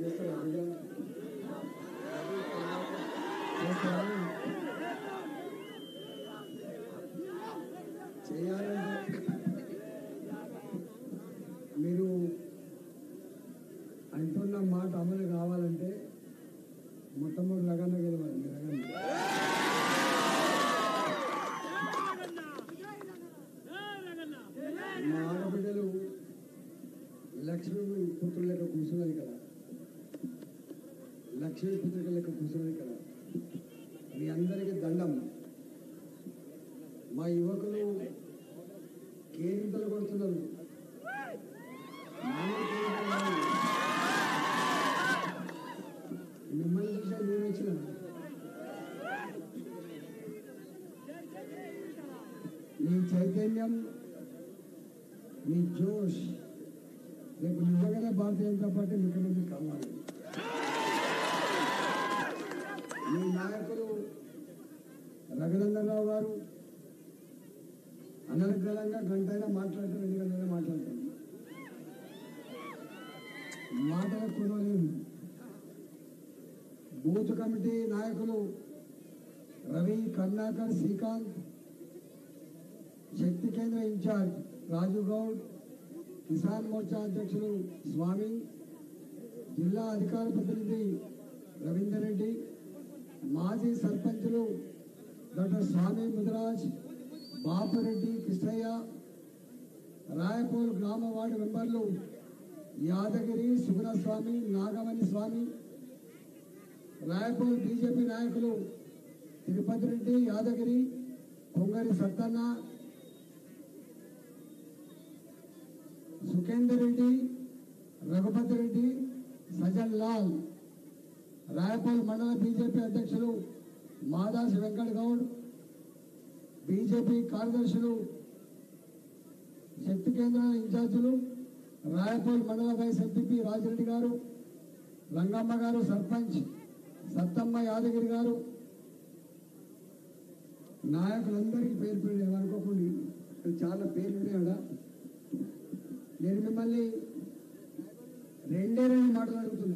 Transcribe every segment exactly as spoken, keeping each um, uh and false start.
చేయాలంటే మీరు అంటున్న మాట అమలు కావాలంటే మొట్టమొదటి రగన్న గెలవాలి. మీ రగన్న మా ఆడబిడ్డలు లక్ష్మీ పుత్రుల లెక్క కూర్చున్నది కదా, లక్ష్మీ పుత్రిక లెక్క కూర్చున్నది కదా. మీ అందరికీ దండం. మా యువకులు కేరింతలు కొడుతున్నారు. మిమ్మల్ని చూసా నేను వచ్చిన మీ చైతన్యం, మీ జోష్ రేపు నిజంగానే భారతీయ జనతా పార్టీ ముఖ్యమంత్రి కావాలి. మీ నాయకులు రఘునందనరావు గారు అనర్గళంగా గంటైనా మాట్లాడతారు, రెండు గంటలైనా మాట్లాడతారు. మాటల కుదరలేదు. బూత్ కమిటీ నాయకులు రవి, కర్ణాకర్, శ్రీకాంత్, శక్తి కేంద్ర ఇన్ఛార్జ్ రాజు గౌడ్, కిసాన్ మోర్చా అధ్యక్షులు స్వామి, జిల్లా అధికార ప్రతినిధి రవీందర్ రెడ్డి, మాజీ సర్పంచులు డాక్టర్ స్వామి ముదిరాజ్, బాపురెడ్డి, కృష్ణయ్య, రాయపూర్ గ్రామ వార్డు మెంబర్లు యాదగిరి, సుగుణస్వామి, నాగమణి స్వామి, రాయపూర్ బీజేపీ నాయకులు తిరుపతి రెడ్డి, యాదగిరి, కొంగరి సత్తన్న, సుఖేందర్ రెడ్డి, రఘుపతి రెడ్డి, సజన్ లాల్, రాయపూర్ మండల బీజేపీ అధ్యక్షులు మాదాసి వెంకట్ గౌడ్, బీజేపీ కార్యదర్శులు, శక్తి కేంద్రాల ఇన్ఛార్జీలు రాయపూర్ మండల వైస్ ఎంపీపీ రాజిరెడ్డి గారు, రంగమ్మ గారు, సర్పంచ్ సత్తమ్మ యాదగిరి గారు, నాయకులందరికీ పేరు పేరు ఏమనుకోకండి, చాలా పేర్లు ఉన్నాయా. నేను మిమ్మల్ని రెండే రెండు మాటలు అడుగుతున్నా.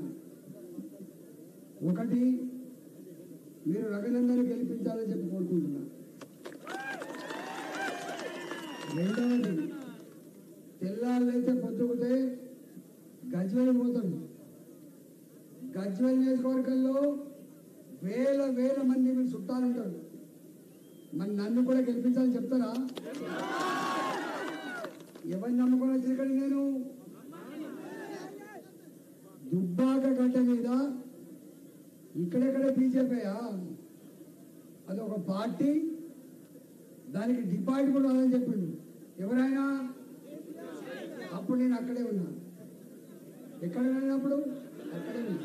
ఒకటి, మీరు రఘునందన్ గెలిపించాలని చెప్పి కోరుకుంటున్నా. రెండవది, తెల్లాళ్ళైతే పొద్దుకుతే గజ్వేల్ పోతాడు. గజ్వేల్ నియోజకవర్గంలో వేల వేల మంది మీరు చుట్టాలంటారు. మరి నన్ను కూడా గెలిపించాలని చెప్తారా? ఎవరిని నమ్ముకొని వచ్చిన ఇక్కడ నేను దుబ్బాక గడ్డ మీద ఇక్కడెక్కడ బీజేపీయా, అది ఒక పార్టీ, దానికి డిపాజిట్ కూడా రాదని చెప్పిండు ఎవరైనా. అప్పుడు నేను అక్కడే ఉన్నా. ఎక్కడ వెళ్ళినప్పుడు అక్కడే ఉన్నా.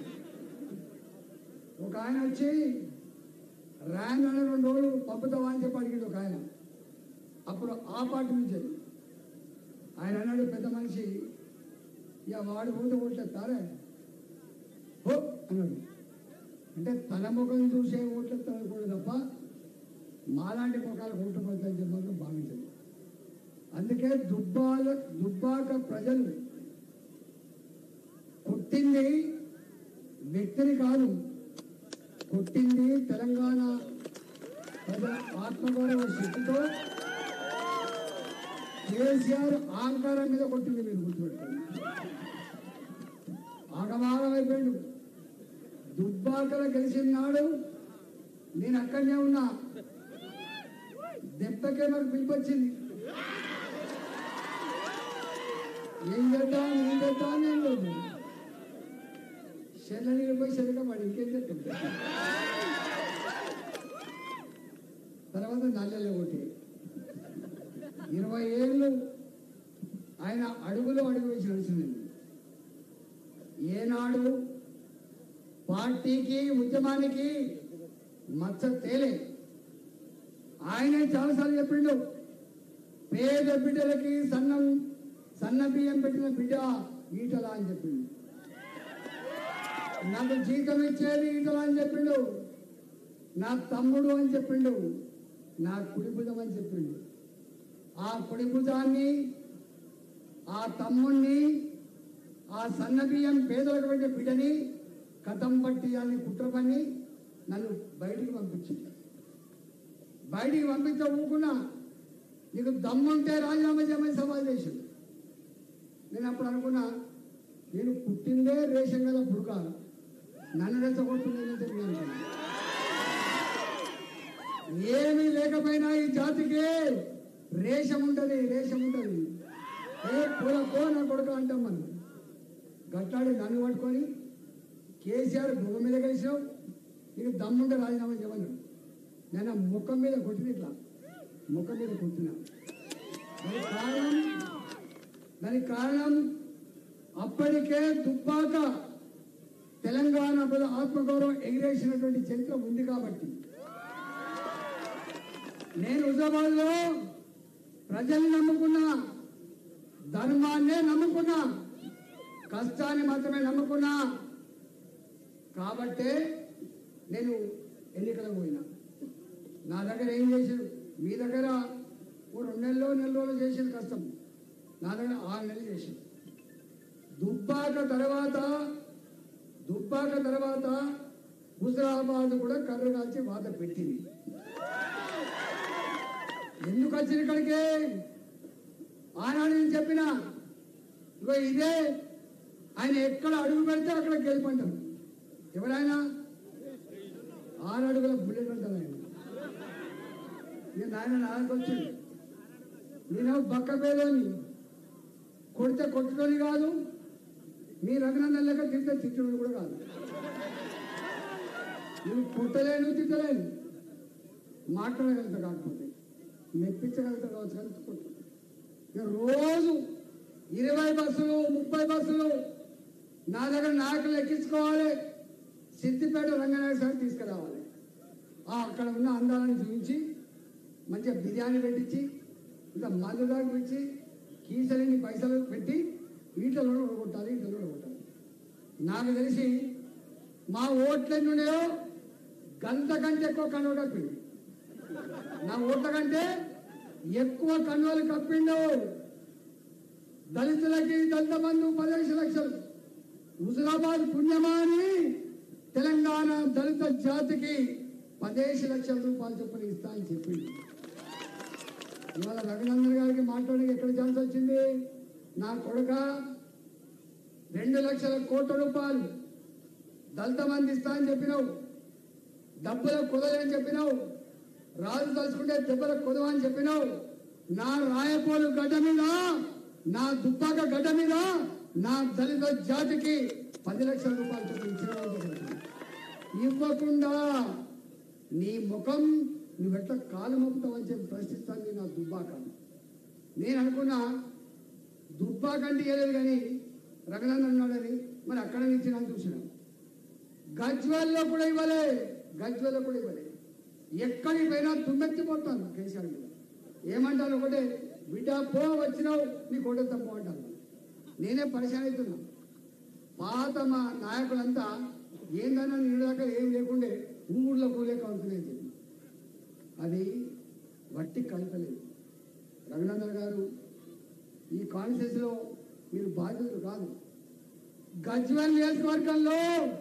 ఒక ఆయన వచ్చి ర్యాన్ అనే రెండు రోజులు పంపుతావా అని చెప్పి అడిగిండు ఒక ఆయన. అప్పుడు ఆ పార్టీ నుంచి ఆయన అన్నాడు, పెద్ద మనిషి, ఇక వాడు పోతే ఓట్లేస్తారే ఓ అన్నాడు. అంటే తన ముఖం చూసే ఓట్లేస్తాను కూడా తప్ప మాలాంటి ముఖాలు ఓట్లు పడతాయని చెప్పి మాత్రం భావించదు. అందుకే దుబ్బాల దుబ్బాక ప్రజలు కొట్టింది వ్యక్తిని కాదు, కొట్టింది తెలంగాణ ప్రజల ఆత్మగౌరవ శక్తితో కేసీఆర్ ఆంకారం మీద కొట్టింది. మీరు గుర్తుపెట్టుకోండి. ఆగమాగం అయిపోయాడు. దుబ్బాకలు గెలిచిన నాడు నేను అక్కడనే ఉన్నా. దెబ్బకే నాకు పిలిపొచ్చింది. ఏం చేద్దాం ఏం చేద్దాం నేను లేదు. శని పోయి శనిగా వాడు ఇంకేం చెప్తా. తర్వాత నల్లెళ్ళ ఒకటి ఇరవై ఏళ్ళు ఆయన అడుగులో అడుగు వేసి నడిచింది. ఏనాడు పార్టీకి ఉద్యమానికి మచ్చ తేలే. ఆయనే చాలాసార్లు చెప్పిండు, పేద బిడ్డలకి సన్నం సన్న బియ్యం పెట్టిన బిడ్డ ఈటలా అని చెప్పిండు. నాకు జీతం ఇచ్చేది ఈటలా అని చెప్పిండు. నా తమ్ముడు అని చెప్పిండు. నా కుడి భుజం అని చెప్పిండు. ఆ కుడి భుజాన్ని, ఆ తమ్ముణ్ణి, ఆ సన్న బియ్యం పేదలకు పెట్టే బిడ్డని కథం పట్టి అని కుట్ర పని నన్ను బయటికి పంపించింది. బయటికి పంపిస్తే ఊకున్నా, నీకు దమ్ముంటే రాజీనామా చేయమని సవాల్ చేసింది. నేను అప్పుడు అనుకున్నా, నేను పుట్టిందే రేషన్ గల పుడక, నన్ను రెచ్చగొడుతుందని చెప్పి అనుకున్నా. ఏమీ లేకపోయినా ఈ జాతికి రేషం ఉంటుంది, రేషం ఉంటుంది. ఏ పూల పో నా కొడుక అంటాం మనం. గట్లాడి నన్ను పట్టుకొని కేసీఆర్ భూమి మీద కలిసావు, నీకు దమ్ముంటే రాజీనామా చేయమన్నాడు. నేను ముఖం మీద కొట్టిన, ఇట్లా ముఖం మీద కొట్టినా. దానికి కారణం దానికి కారణం అప్పటికే దుబ్బాక తెలంగాణ ప్రజల ఆత్మగౌరవం ఎగిరేసినటువంటి చరిత్ర ఉంది కాబట్టి. నేను హుజరాబాద్ లో ప్రజల్ని నమ్ముకున్నా, ధర్మాన్నే నమ్ముకున్నా, కష్టాన్ని మాత్రమే నమ్ముకున్నా. కాబట్టే నేను ఎన్నికలకు పోయినా. నా దగ్గర ఏం చేశాడు, మీ దగ్గర ఓ రెండు నెలలో నెల రోజులు చేసిన కష్టం, నా దగ్గర ఆరు నెలలు చేశాడు. దుబ్బాక తర్వాత దుబ్బాక తర్వాత హుజరాబాద్ కూడా కర్ర కాల్చి వాత పెట్టింది. ఎందుకు వచ్చిన ఇక్కడికి? ఆనాడు నేను చెప్పిన, ఇగో ఇదే ఆయన ఎక్కడ అడుగు పెడితే అక్కడ గెలుపంటారు. ఎవరైనా ఆరు అడుగుల బుల్లెట్ అంటారు ఆయన. నేను ఆయన నాకు వచ్చింది, నేను బక్క పేదోని, కొడితే కొట్టుకొని కాదు, మీ రఘునందన్ లెక్క తింటే తిట్టడం కూడా కాదు. నేను కొట్టలేను, తిట్టలేను, మాట్లాడగలుగుతా, కాకపోతే మెప్పించగలుగుతా కావచ్చు కానీ కొట్టు. ఇక రోజు ఇరవై బస్సులు ముప్పై బస్సులు నా దగ్గర నాయకులు ఎక్కించుకోవాలి, సిద్దిపేట రంగనాయక సార్ తీసుకురావాలి. అక్కడ ఉన్న అందాలను చూపించి మంచిగా బిర్యానీ పెట్టించి, ఇంకా మందు దాకా ఇచ్చి, కీసలిని పైసలు పెట్టి ఈటలో కొట్టాలి, ఈటలో కొట్టాలి. నాకు తెలిసి మా ఓట్లన్నీ ఉన్నాయో గంట కంటే ఎక్కువ కన్నులు కప్పిండు. నా ఓట్ల కంటే ఎక్కువ కన్నులు కప్పిండు. దళితులకి దళిత బంధు పదిహేను లక్షలు, హుజరాబాద్ పుణ్యమాని తెలంగాణ దళిత జాతికి పదిహేను లక్షల రూపాయలు చొప్పున ఇస్తా అని చెప్పింది. ఇవాళ రఘునందన్ గారికి మాట్లాడడానికి ఎక్కడ ఛాన్స్ వచ్చింది? నా కొడుక రెండు లక్షల కోట్ల రూపాయలు దళిత మంది ఇస్తా అని చెప్పినావు, డబ్బులకు కుదరని చెప్పినావు, రాజు తలుచుకుంటే దెబ్బలకు కుదవ అని చెప్పినావు. నా రాయపోలు గడ్డ మీద, నా దుబ్బాక గడ్డ మీద నా దళిత జాతికి పది లక్షల రూపాయలు చొప్పున ఇవ్వకుండా నీ ముఖం నువ్వెట్లా కాలు మోపుతావని చెప్పి ప్రశ్నిస్తాను నా దుబ్బాక. నేను అనుకున్నా దుబ్బాక అంటే ఇవ్వలేదు కానీ రఘునందన్ ఉన్నాడని, మరి అక్కడ నుంచి నేను చూసినాను. గజ్వేల్లో కూడా ఇవ్వలే, గజ్వేల్లో కూడా ఇవ్వలే. ఎక్కడికి పోయినా తుమ్మెత్తిపోతాను కేసీఆర్ మీద. ఏమంటారు? ఒకటే, బిడ్డ పో, వచ్చినావు నీ కొట్టేస్తాం పో అంటాను. నేనే పరిశాన్ అవుతున్నా. పాత మా నాయకులంతా ఏందన్నా నిన్న దాకా ఏం లేకుండే ఊళ్ళో కూలేక అవుతున్నాయని చెప్పి, అది వట్టి కలపలేదు. రఘునందన్ గారు, ఈ కాన్స్టిట్యూన్సీలో మీరు బాధ్యతలు కాదు. గజ్వేల్ నియోజకవర్గంలో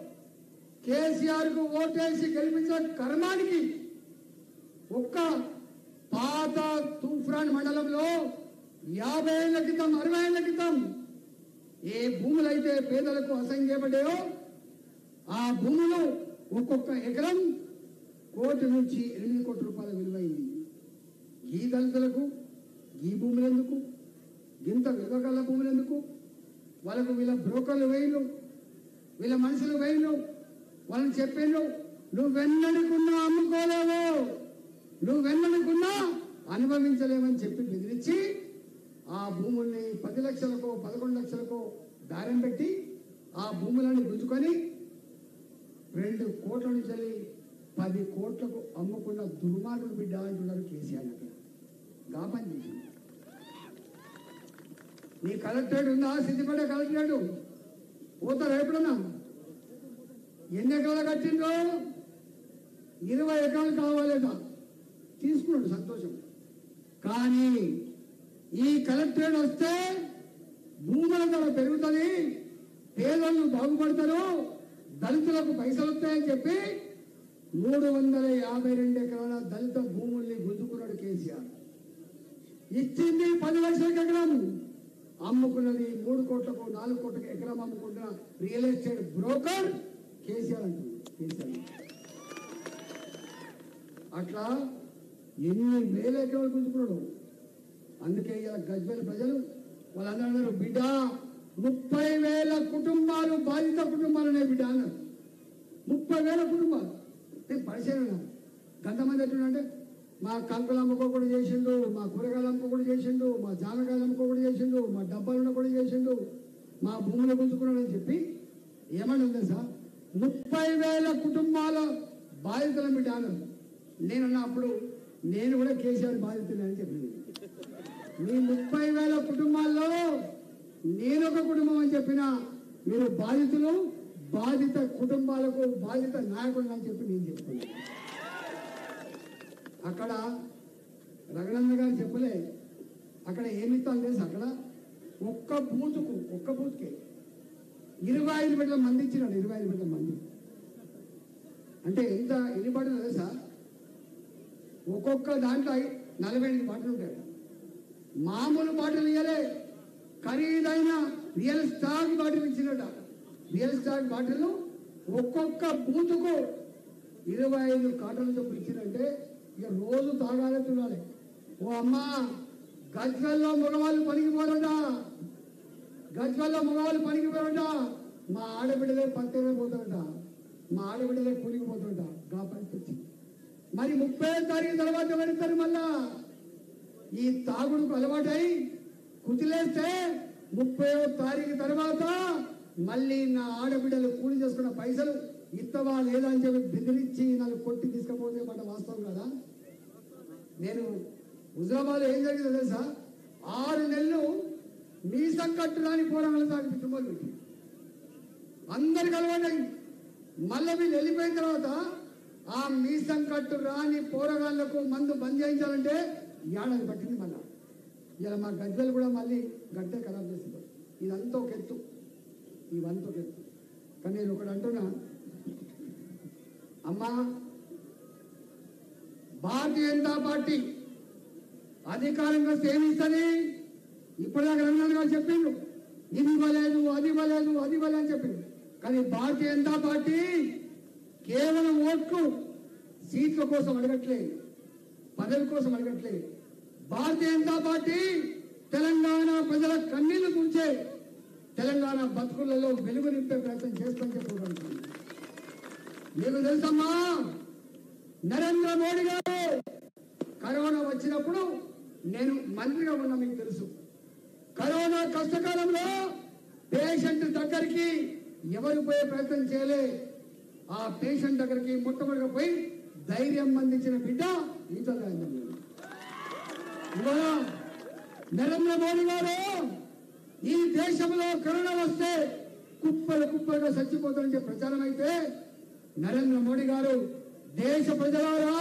కేసీఆర్ కు ఓటేసి గెలిపించిన కర్మానికి ఒక్క పాత తూఫాన్ మండలంలో యాభై ఏళ్ల క్రితం, అరవై ఏళ్ల క్రితం ఏ భూములైతే పేదలకు అసంఖ్యపడ్డాయో ఆ భూములు ఒక్కొక్క ఎకరం కోటి నుంచి ఎనిమిది కోట్ల రూపాయల విలువైంది. ఈ దళితులకు ఈ భూములు ఎందుకు, ఇంత విలువగల భూములు ఎందుకు? వాళ్ళకు వీళ్ళ బ్రోకర్లు వేయలు, వీళ్ళ మనుషులు వేయలు, వాళ్ళని చెప్పిండు, నువ్వెన్నడుకున్నా అమ్ముకోలేవు, నువ్వెన్నడుకున్నా అనుభవించలేవని చెప్పి బెదిరించి ఆ భూముల్ని పది లక్షలకో పదకొండు లక్షలకో దారం పెట్టి ఆ భూములను గుంజుకొని రెండు కోట్ల నుంచి పది కోట్లకు అమ్ముకున్న దుర్మార్గుడు బిడ్డ అంటున్నారు కేసీఆర్. అక్కడ గాపని చేసింది. నీ కలెక్టరేట్ ఉందా? సిద్దిపేట కలెక్టరేట్ పోతారా ఎప్పుడన్నా? ఎన్ని ఎకరాలు కట్టిందో? ఇరవై ఎకరాలు కావాలేట, తీసుకున్నాడు, సంతోషం. కానీ ఈ కలెక్టరేట్ వస్తే భూముల ధర పెరుగుతుంది, పేదలు బాగుపడతారు, దళితులకు పైసలు వస్తాయని చెప్పి మూడు వందల యాభై రెండు ఎకరాల దళిత భూముల్ని గుంజుకున్నాడు కేసీఆర్. ఇచ్చింది పది లక్షలకు ఎకరం, అమ్ముకున్నది మూడు కోట్లకు నాలుగు కోట్లకు ఎకరం అమ్ముకుంటున్న రియల్ ఎస్టేట్ బ్రోకర్ కేసీఆర్ అంటుంది. కేసీఆర్ అట్లా ఎన్ని వేల ఎకరాలు గుంజుకున్నాడు. అందుకే ఇలా గజ్వేల్ ప్రజలు వాళ్ళందరూ అన్నారు, బిడ్డ ముప్పై వేల కుటుంబాలు బాధిత కుటుంబాలనే బిడ్డ అన్నారు. ముప్పై వేల కుటుంబాలు నేను పరిశీలన గంతమంది ఎట్లుంటే మా కంకులు అమ్ముకోకుండా చేసిండు, మా కూరగాయలు అమ్ముకోకుండా చేసిండు, మా జామకాయలు అమ్ముకోకుండా చేసిండు, మా డబ్బాలను కూడా చేసిండు, మా భూములు గుంజుకున్నాడని చెప్పి ఏమని ఉంది సార్, ముప్పై వేల కుటుంబాల బాధితుల బిడ్డ అన్నారు. నేనన్నా అప్పుడు నేను కూడా కేసీఆర్ బాధితులే అని చెప్పింది. మీ ముప్పై వేల కుటుంబాల్లో నేను ఒక కుటుంబం అని చెప్పిన మీరు బాధితులు, బాధిత కుటుంబాలకు బాధిత నాయకులు అని చెప్పి నేను చెప్తున్నాను. అక్కడ రఘునందన్ గారు చెప్పలే, అక్కడ ఏమిస్తాను తెలుసు, అక్కడ ఒక్క బూతుకు ఒక్క బూత్కే ఇరవై ఐదు బిడ్డల మంది ఇచ్చినాడు. ఇరవై ఐదు బిడ్డల మంది అంటే ఎంత ఎన్ని బాటలు తెలుసా? ఒక్కొక్క దాంట్లో నలభై ఎనిమిది బాటలు ఉంటాయి. మామూలు బాటలు ఇయ్యలే, ఖరీదైన రియల్ స్టాక్ బాటిల్ ఇచ్చినట. రియల్ స్టాక్ బాటిల్ ఒక్కొక్క బూతుకు ఇరవై ఐదు కాటలతో ఇచ్చినంటే ఇక రోజు తాగాలే చూడాలి. ఓ అమ్మా, గజ్వెల్లో మగవాళ్ళు పనికి పోరట, గజ్వెల్లో మగవాళ్ళు పనికి పోరట, మా ఆడబిడ్డలే పత్తేనే పోతారట, మా ఆడబిడ్డలే కూలికి పోతారట. గా పరిస్థితి మరి ముప్పై తారీఖు తర్వాత పెడతారు. మళ్ళా ఈ తాగుడుకు అలవాటై కుదిలేస్తే ముప్పై తారీఖు తర్వాత మళ్ళీ నా ఆడబిడ్డలు కూలి చేసుకున్న పైసలు ఇత్తవా లేదా అని చెప్పి బెదిరించి నాకు కొట్టి తీసుకపోతే మాట వాస్తవం కదా. నేను హుజరాబాద్ ఏం జరిగిందో తెలుసా, ఆరు నెలలు మీసం కట్టురాని పోరాటాలు సాగిపించమని అందరికి అలవాటైంది. మళ్ళీ వీళ్ళు వెళ్ళిపోయిన తర్వాత ఆ మీసం కట్టు రాని పోరగాళ్లకు మందు బంద్ చేయించాలంటే ఏడాది పట్టింది. మళ్ళా ఇలా మా గజ్జలు కూడా మళ్ళీ గడ్డే ఖరాబ్ చేస్తుంది. ఇదంతా ఒక ఎత్తు, ఇవంతా ఒక ఎత్తు. కానీ నేను ఒకటి అంటున్నా, అమ్మా, భారతీయ జనతా పార్టీ అధికారంగా సేవిస్తుంది. ఇప్పటిదాకా రమణారావు గారు చెప్పిండు, ఇది ఇవ్వలేదు, అది ఇవ్వలేదు, అది ఇవ్వలేదు అని చెప్పిండు. కానీ భారతీయ జనతా పార్టీ కేవలం ఓట్లు సీట్ల కోసం అడగట్లేదు, పదవి కోసం అడగట్లేదు. భారతీయ జనతా పార్టీ తెలంగాణ ప్రజల కన్నీళ్లు తుడిచే, తెలంగాణ బతుకులలో వెలుగు నింపే ప్రయత్నం చేస్తామని చెప్పుకుంటున్నాను. మీకు తెలుసమ్మా, నరేంద్ర మోడీ గారు కరోనా వచ్చినప్పుడు నేను మంత్రిగా ఉన్నా, మీకు తెలుసు. కరోనా కష్టకాలంలో పేషెంట్ దగ్గరికి ఎవరు పోయే ప్రయత్నం చేయలే. ఆ పేషెంట్ దగ్గరికి మొట్టమొదటిగా పోయి ధైర్యం అందించిన బిడ్డ ఈటల రాజేందర్. ఇవాళ నరేంద్ర మోడీ గారు ఈ దేశంలో కరోనా వస్తే కుప్పలు కుప్పలుగా చచ్చిపోతారని చెప్పి ప్రచారం అయితే, నరేంద్ర మోడీ గారు దేశ ప్రజలారా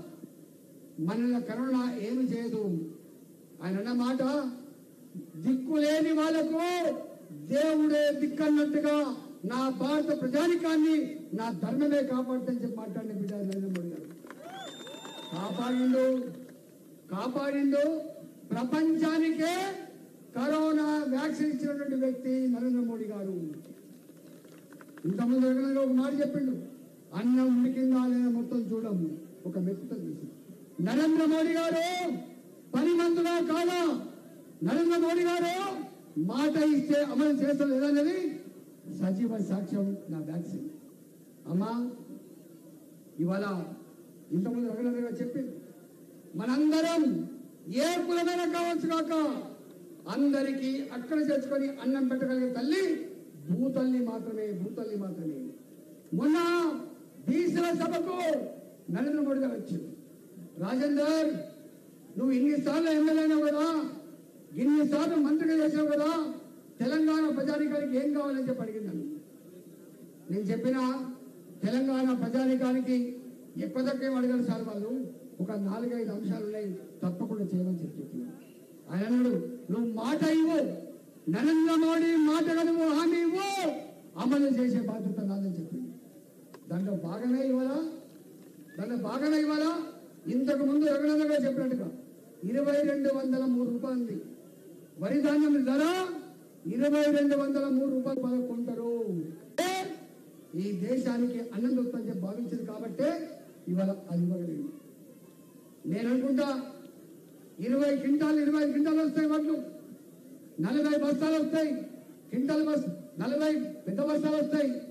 మన కరోనా ఏమి చేయదు ఆయన అన్న మాట, దిక్కు లేని వాళ్లకు దేవుడే దిక్కన్నట్టుగా నా భారత ప్రజానికాన్ని నా ధర్మమే కాపాడుతని చెప్పి మాట్లాడిన బిడ్డ నరేంద్ర మోడీ గారు. కాపాడిండు కాపాడిండు ప్రపంచానికే కరోనా వ్యాక్సిన్ ఇచ్చినటువంటి వ్యక్తి నరేంద్ర మోడీ గారు. ఇంతకుముందు ఒక మాట చెప్పిండు, అన్నం ఉడికిందా లేదా మొత్తం చూడము, ఒక మెత్త తీసి. నరేంద్ర మోడీ గారు పని మంతుగా కాదా, నరేంద్ర మోడీ గారు మాట ఇస్తే అమలు చేస్తాం లేదనేది సజీవ సాక్ష్యం నా వ్యాక్సిన్. అమ్మా, ఇవాళ ఇంతకుముందు రఘునందన్ చెప్పింది, మనందరం ఏ కులమైనా కావచ్చు కాక అందరికీ అక్కడ చేర్చుకొని అన్నం పెట్టగలిగే తల్లి భూతల్లి మాత్రమే, భూతల్లి మాత్రమే. మొన్న బీసీల సభకు నరేంద్ర మోడీ గారు వచ్చింది. రాజేందర్, నువ్వు ఇన్నిసార్లు ఎమ్మెల్యే అయినావు కదా, ఇన్నిసార్లు మంత్రిగా చేసావు కదా, తెలంగాణ ప్రజానికానికి ఏం కావాలని చెప్పి అడిగిందని. నేను చెప్పిన తెలంగాణ ప్రజానికానికి ఎక్కువ తక్కువ అడగాలి సార్, వాళ్ళు ఒక నాలుగైదు అంశాలు ఉన్నాయి, తప్పకుండా చేయమని చెప్పి చెప్పిన. ఆయన అన్నాడు, నువ్వు మాట ఇవ్వు, నరేంద్ర మోడీ మాటగా నువ్వు హామీ ఇవ్వు, అమలు చేసే బాధ్యత నాదని చెప్పింది. దాంట్లో భాగమే ఇవ్వాలా దాంట్లో భాగమే ఇవ్వాలా ఇంతకు ముందు రఘునందగా చెప్పినట్టుగా ఇరవై రెండు వందల మూడు రూపాయలు వరి ధాన్యం ధర ఇరవై రెండు వందల మూడు రూపాయలు పదకొంటారు కొంటారు. ఈ దేశానికి అన్నం దొరుకుతుందని భావించింది కాబట్టే ఇవాళ అది ఇవ్వగలిగింది. నేను అనుకుంటా ఇరవై క్వింటాలు ఇరవై క్వింటాలు వస్తాయి, వడ్లు నలభై బస్తాలు వస్తాయి, క్వింటాల్ బస్ నలభై పెద్ద బస్తాలు వస్తాయి.